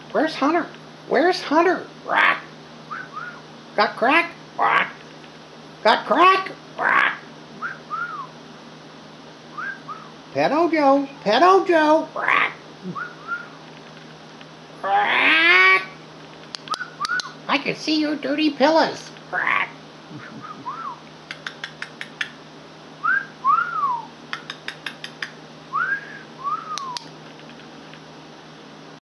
Where's Hunter? Where's Hunter? Quack. Got Crack? Quack. Got Crack? Quack. Pedo Joe. Pedo Joe. Quack. Quack. I can see your dirty pillows. Quack.